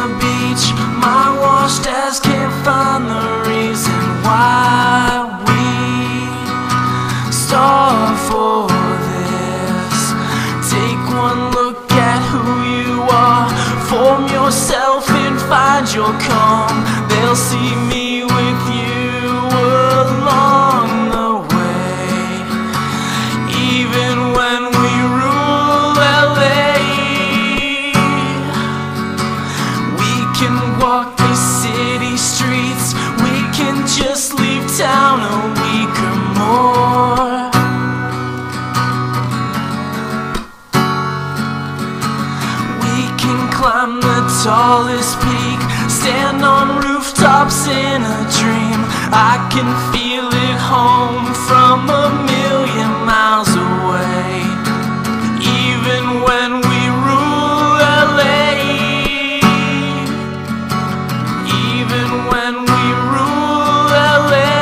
beach, my washed ass can't find the reason why we starve for this. Take one look at who you are, form yourself and find your calm. They'll see me with you along the way. Even when we rule LA, we can walk these city streets, we can just leave town a week or more. We can climb the tallest peak, stand on rooftops in a dream. I can feel it home from a million miles away. Even when we rule LA, even when we rule LA.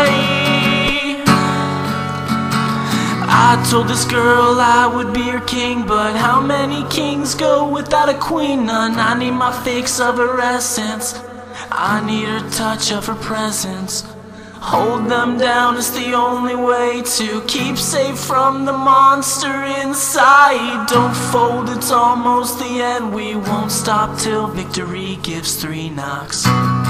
I told this girl I would be her king, but how many kings go without a queen? None. I need my fix of her essence, I need her touch of her presence. Hold them down is the only way to keep safe from the monster inside. Don't fold, it's almost the end. We won't stop till victory gives 3 knocks.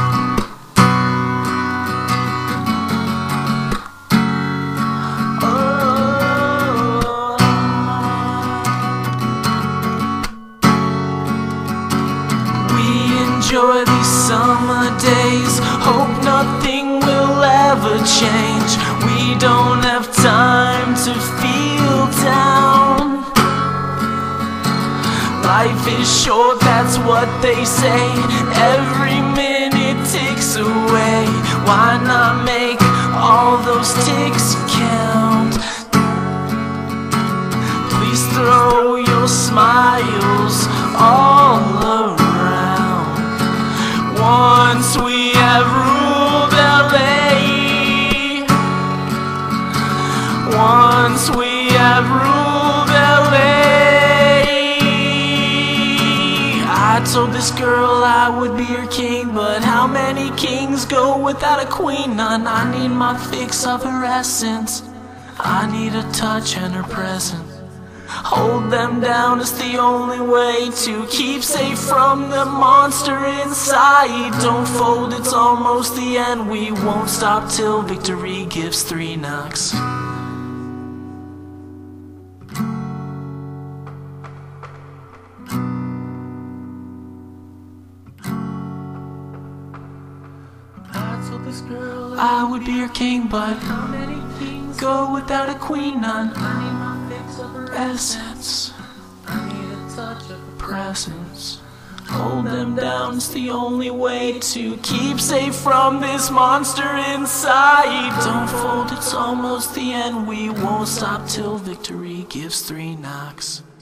Enjoy these summer days, hope nothing will ever change. We don't have time to feel down. Life is short, that's what they say. Every minute ticks away. Why not make all those ticks count? Please throw your smiles all around. Once we have ruled LA, once we have ruled LA. I told this girl I would be her king, but how many kings go without a queen? None. I need my fix of her essence, I need a touch and her presence. Hold them down is the only way to keep safe from the monster inside. Don't fold, it's almost the end. We won't stop till victory gives 3 knocks. I told this girl I would be her king, but how many kings go without a queen? None. Essence, I need a touch of her presence. Hold them down, it's the only way to keep safe from this monster inside. Don't fold, it's almost the end. We won't stop till victory gives 3 knocks.